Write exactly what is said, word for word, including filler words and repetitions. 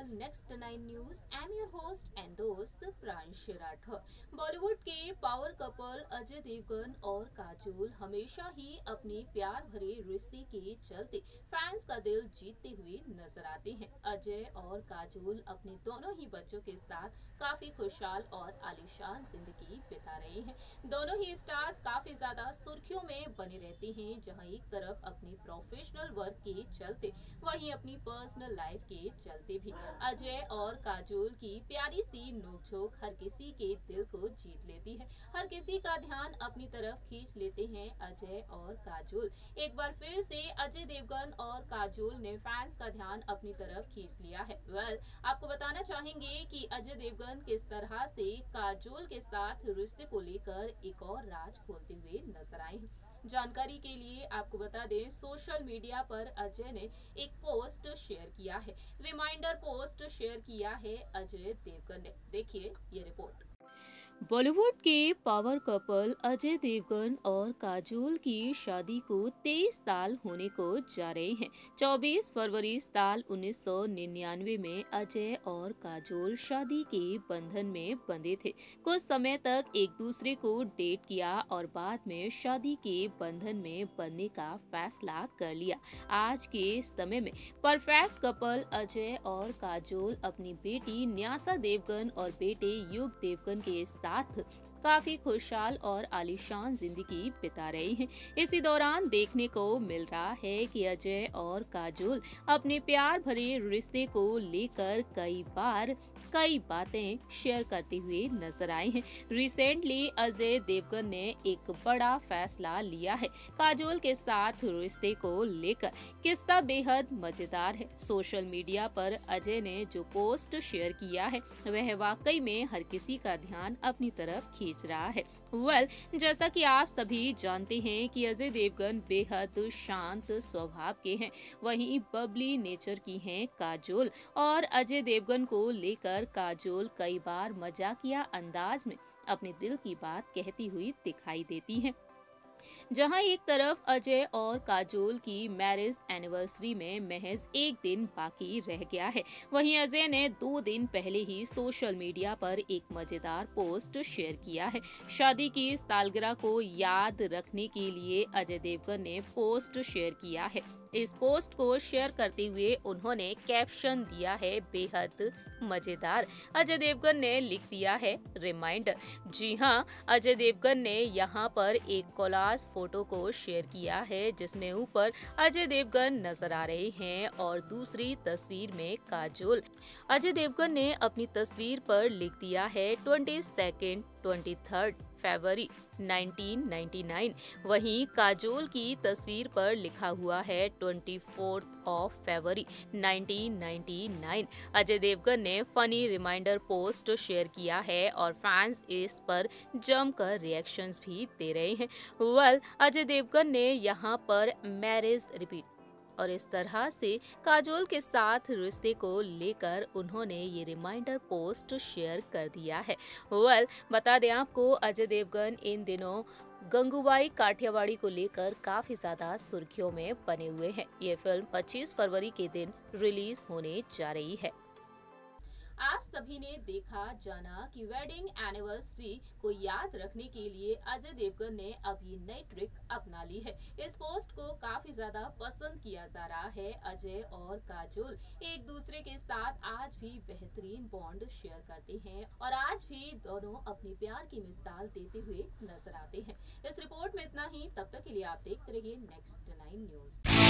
Channel next nine news. I am your host and दोस्त प्रांशु राठौर। बॉलीवुड के power couple Ajay Devgan और काजोल हमेशा ही अपनी प्यार भरे रिश्ते के चलते फैंस का दिल जीतते हुए नजर आते हैं। अजय और काजोल अपने दोनों ही बच्चों के साथ काफी खुशहाल और आलीशान जिंदगी बिता रहे हैं। दोनों ही स्टार्स काफी ज्यादा सुर्खियों में बने रहते हैं, जहां एक तरफ अपने प्रोफेशनल वर्क के चलते वहीं अपनी पर्सनल लाइफ के चलते भी अजय और काजोल की प्यारी सी नोकझोंक हर किसी के दिल को जीत लेती है। हर किसी का ध्यान अपनी तरफ खींच लेते हैं अजय और काजोल। एक बार फिर से अजय देवगन और काजोल ने फैंस का ध्यान अपनी तरफ खींच लिया है। वेल well, आपको बताना चाहेंगे कि अजय देवगन किस तरह से काजोल के साथ रिश्ते को लेकर एक और राज खोलते हुए नजर आए हैं। जानकारी के लिए आपको बता दें, सोशल मीडिया पर अजय ने एक पोस्ट शेयर किया है। रिमाइंडर पोस्ट शेयर किया है अजय देवगन ने। देखिए ये रिपोर्ट। बॉलीवुड के पावर कपल अजय देवगन और काजोल की शादी को तेईस साल होने को जा रहे हैं। चौबीस फरवरी साल उन्नीस सौ निन्यानवे में अजय और काजोल शादी के बंधन में बंधे थे। कुछ समय तक एक दूसरे को डेट किया और बाद में शादी के बंधन में बंधने का फैसला कर लिया। आज के समय में परफेक्ट कपल अजय और काजोल अपनी बेटी न्यासा देवगन और बेटे युग देवगन के साथ काफी खुशहाल और आलीशान जिंदगी बिता रहे हैं। इसी दौरान देखने को मिल रहा है कि अजय और काजोल अपने प्यार भरे रिश्ते को लेकर कई बार कई बातें शेयर करते हुए नजर आए हैं। रिसेंटली अजय देवगन ने एक बड़ा फैसला लिया है काजोल के साथ रिश्ते को लेकर। किस्सा बेहद मजेदार है। सोशल मीडिया पर अजय ने जो पोस्ट शेयर किया है वह वाकई में हर किसी का ध्यान अपनी तरफ खींच रहा है। वेल well, जैसा कि आप सभी जानते हैं कि अजय देवगन बेहद शांत स्वभाव के हैं, वहीं बबली नेचर की हैं काजोल। और अजय देवगन को लेकर काजोल कई बार मजाकिया अंदाज में अपने दिल की बात कहती हुई दिखाई देती हैं। जहां एक तरफ अजय और काजोल की मैरिज एनिवर्सरी में महज एक दिन बाकी रह गया है, वहीं अजय ने दो दिन पहले ही सोशल मीडिया पर एक मजेदार पोस्ट शेयर किया है। शादी की सालगिरह को याद रखने के लिए अजय देवगन ने पोस्ट शेयर किया है। इस पोस्ट को शेयर करते हुए उन्होंने कैप्शन दिया है बेहद मजेदार। अजय देवगन ने लिख दिया है रिमाइंडर। जी हां, अजय देवगन ने यहां पर एक कोलाज फोटो को शेयर किया है जिसमें ऊपर अजय देवगन नजर आ रहे हैं और दूसरी तस्वीर में काजोल। अजय देवगन ने अपनी तस्वीर पर लिख दिया है twenty second twenty third February nineteen ninety nine. वहीं काजोल की तस्वीर पर लिखा हुआ है twenty fourth of February nineteen ninety nine. Ajay Devgan ने फनी रिमाइंडर पोस्ट शेयर किया है और फैंस इस पर जमकर रिएक्शंस भी दे रहे हैं। वेल अजय देवगन ने यहां पर मैरिज रिपीट और इस तरह से काजोल के साथ रिश्ते को लेकर उन्होंने ये रिमाइंडर पोस्ट शेयर कर दिया है। वेल बता दें आपको, अजय देवगन इन दिनों गंगूबाई काठियावाड़ी को लेकर काफी ज्यादा सुर्खियों में बने हुए हैं। ये फिल्म पच्चीस फरवरी के दिन रिलीज होने जा रही है। आप सभी ने देखा जाना कि वेडिंग एनिवर्सरी को याद रखने के लिए अजय देवगन ने अब ये नई ट्रिक अपना ली है। इस पोस्ट को काफी ज्यादा पसंद किया जा रहा है। अजय और काजोल एक दूसरे के साथ आज भी बेहतरीन बॉन्ड शेयर करते हैं और आज भी दोनों अपने प्यार की मिसाल देते हुए नजर आते हैं। इस रिपोर्ट में इतना ही। तब तक के लिए आप देखते रहिए नेक्स्ट नाइन न्यूज।